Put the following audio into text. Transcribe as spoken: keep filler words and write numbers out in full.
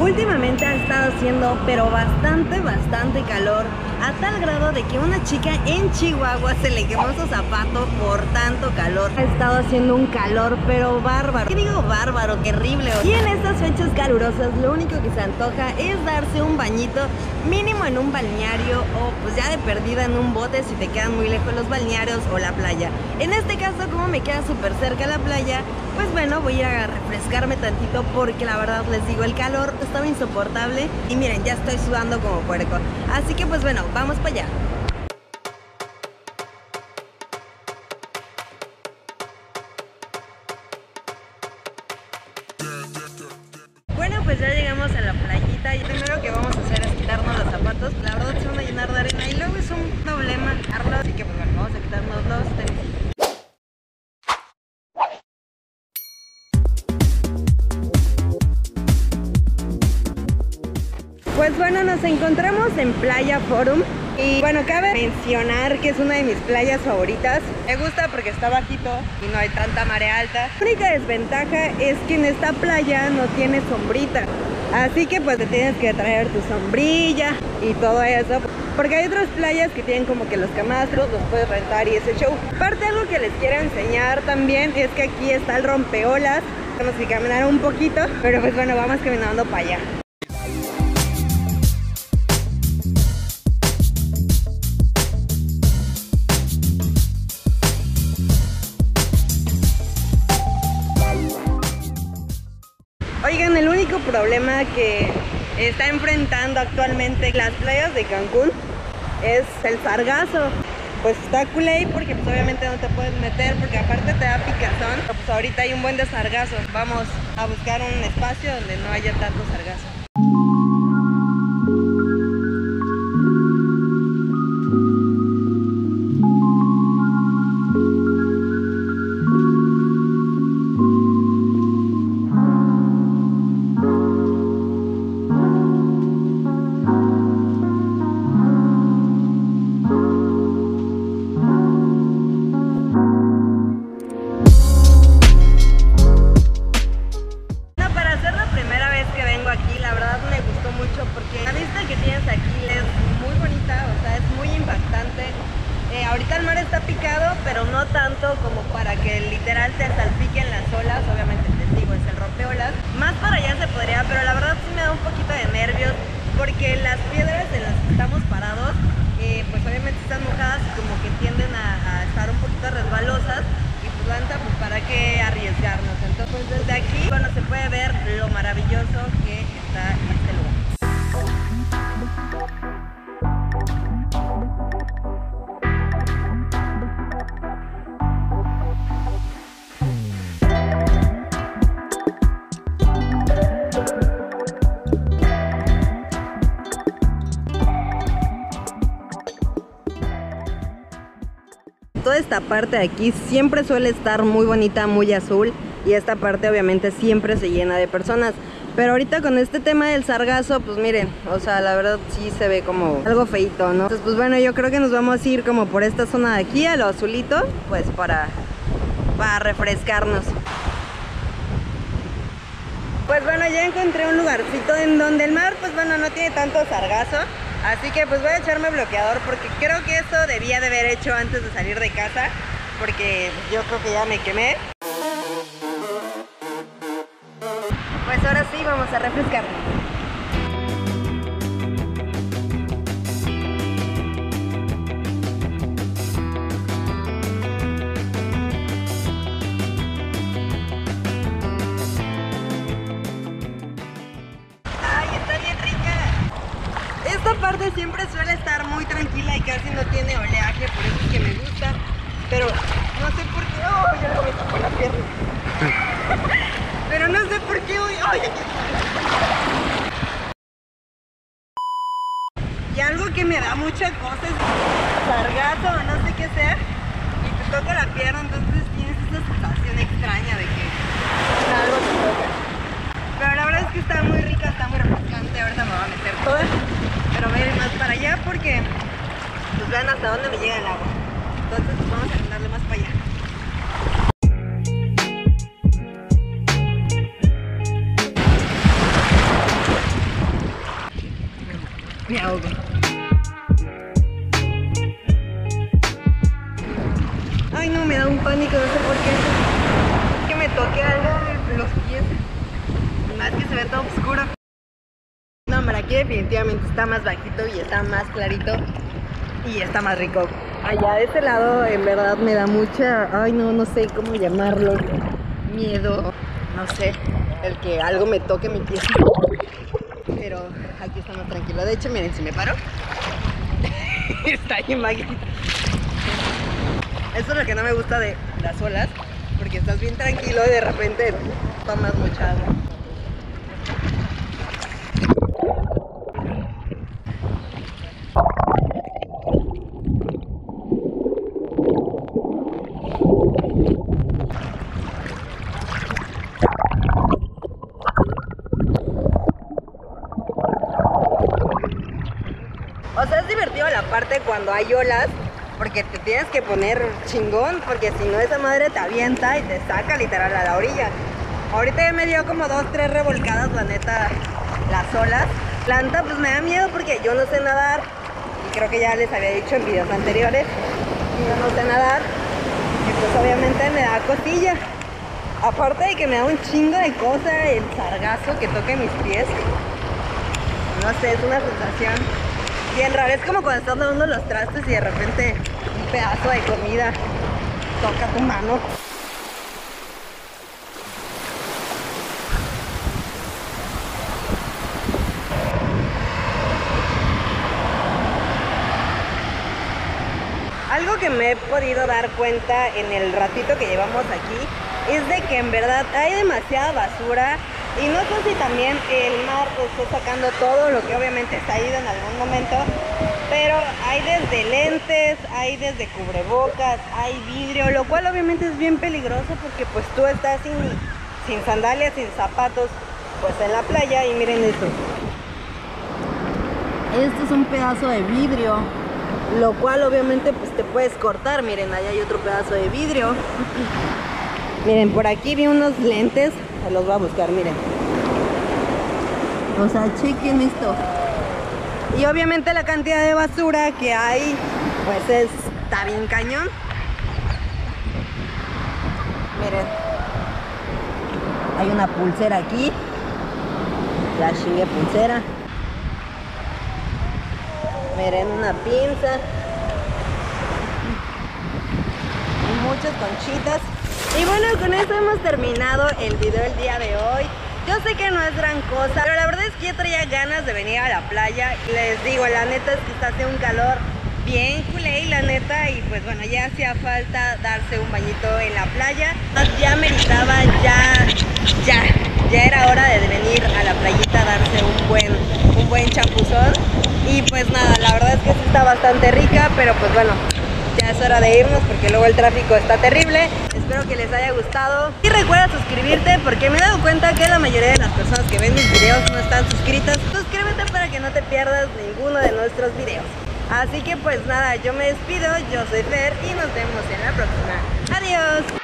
Últimamente ha estado haciendo pero bastante, bastante calor, a tal grado de que una chica en Chihuahua se le quemó su zapato por tanto calor. Ha estado haciendo un calor pero bárbaro. ¿Qué digo bárbaro? Terrible. Y en estas fechas calurosas lo único que se antoja es darse un bañito mínimo en un balneario o pues ya de perdida en un bote si te quedan muy lejos los balnearios o la playa. En este caso, como me queda súper cerca la playa, pues bueno, voy a ir a refrescarme tantito porque la verdad les digo, el calor estaba insoportable y miren, ya estoy sudando como puerco. Así que pues bueno, vamos para allá. Bueno, pues ya llegamos a la playita y lo primero que vamos a hacer es quitarnos los zapatos. La verdad se van a llenar de arena y luego es un problema quitarlos, así que pues bueno, vamos a quitarnos los tenis. Pues bueno, nos encontramos en Playa Forum y bueno, cabe mencionar que es una de mis playas favoritas. Me gusta porque está bajito y no hay tanta marea alta. La única desventaja es que en esta playa no tiene sombrita, así que pues te tienes que traer tu sombrilla y todo eso, porque hay otras playas que tienen como que los camastros, los puedes rentar y ese show. Aparte, algo que les quiero enseñar también es que aquí está el rompeolas. Tenemos que caminar un poquito, pero pues bueno, vamos caminando para allá. Oigan, el único problema que está enfrentando actualmente las playas de Cancún es el sargazo. Pues está culé porque pues obviamente no te puedes meter porque aparte te da picazón. Pero pues ahorita hay un buen de sargazo. Vamos a buscar un espacio donde no haya tanto sargazo. Ahorita el mar está picado, pero no tanto como para que literal te salpiquen las olas. Obviamente les digo, es el rompeolas. Más para allá se podría, pero la verdad sí me da un poquito de nervios porque las piedras en las que estamos parados, eh, pues obviamente están mojadas y como que tienden a, a estar un poquito resbalosas. Y pues lanza, pues para qué arriesgarnos. Entonces pues desde aquí, bueno, se puede ver lo maravilloso que está este lugar. Toda esta parte de aquí siempre suele estar muy bonita, muy azul, y esta parte obviamente siempre se llena de personas. Pero ahorita con este tema del sargazo, pues miren, o sea, la verdad sí se ve como algo feito, ¿no? Entonces pues bueno, yo creo que nos vamos a ir como por esta zona de aquí, a lo azulito, pues para, para refrescarnos. Pues bueno, ya encontré un lugarcito en donde el mar, pues bueno, no tiene tanto sargazo. Así que pues voy a echarme bloqueador porque creo que esto debía de haber hecho antes de salir de casa, porque yo creo que ya me quemé. Pues ahora sí, vamos a refrescarnos. Esta parte siempre suele estar muy tranquila y casi no tiene oleaje, por eso es que me gusta. Pero no sé por qué. ¡Oh! Ya lo me tapó la pierna. Pero no sé por qué hoy. ¡Ay! Y algo que me da mucha cosa es sargazo o no sé qué sea. Y te toca la pierna, entonces tienes esa sensación extraña de que algo te toca. Pero la verdad es que está muy rica, está muy refrescante. Ahorita me voy a meter toda. Pero voy a ir más para allá porque pues vean hasta dónde me llega el agua. Entonces pues vamos a andarle más para allá. Me ahogo. Ay no, me da un pánico, no sé por qué. Es que me toqué algo en los pies. Más que se ve todo oscuro. No, hombre, aquí definitivamente está más bajito y está más clarito. Y está más rico. Allá de este lado en verdad me da mucha, ay no, no sé cómo llamarlo, miedo, no sé, el que algo me toque mi pie. Pero aquí está más tranquilo. De hecho, miren, si me paro, está ahí bajito. Eso es lo que no me gusta de las olas, porque estás bien tranquilo y de repente tomas mucha agua. O sea, es divertido la parte cuando hay olas, porque te tienes que poner chingón, porque si no esa madre te avienta y te saca literal a la orilla. Ahorita ya me dio como dos, tres revolcadas, la neta, las olas. La neta, pues me da miedo porque yo no sé nadar, y creo que ya les había dicho en videos anteriores, yo no sé nadar, y pues obviamente me da cosilla. Aparte de que me da un chingo de cosas el sargazo que toque mis pies. No sé, es una sensación bien rara. Es como cuando estás lavando los trastes y de repente un pedazo de comida toca tu mano. Algo que me he podido dar cuenta en el ratito que llevamos aquí es de que en verdad hay demasiada basura. Y no sé si también el mar está sacando todo lo que obviamente se ha ido en algún momento, pero hay desde lentes, hay desde cubrebocas, hay vidrio, lo cual obviamente es bien peligroso porque pues tú estás sin, sin sandalias, sin zapatos, pues en la playa. Y miren esto. Este es un pedazo de vidrio, lo cual obviamente pues te puedes cortar. Miren, allá hay otro pedazo de vidrio. Miren, por aquí vi unos lentes, los voy a buscar, miren. O sea, chequen esto. Y obviamente la cantidad de basura que hay, pues está bien cañón. Miren. Hay una pulsera aquí. La chingue pulsera. Miren, una pinza. Y muchas conchitas. Y bueno, con esto hemos terminado el video el día de hoy. Yo sé que no es gran cosa, pero la verdad es que yo traía ganas de venir a la playa. Les digo, la neta es que está haciendo un calor bien culé, y la neta, y pues bueno, ya hacía falta darse un bañito en la playa. Ya meritaba, ya, ya, ya era hora de venir a la playita a darse un buen, un buen chapuzón. Y pues nada, la verdad es que sí está bastante rica, pero pues bueno, ya es hora de irnos porque luego el tráfico está terrible. Espero que les haya gustado y recuerda suscribirte, porque me he dado cuenta que la mayoría de las personas que ven mis videos no están suscritas. Suscríbete para que no te pierdas ninguno de nuestros videos. Así que pues nada, yo me despido, yo soy Fer y nos vemos en la próxima. Adiós.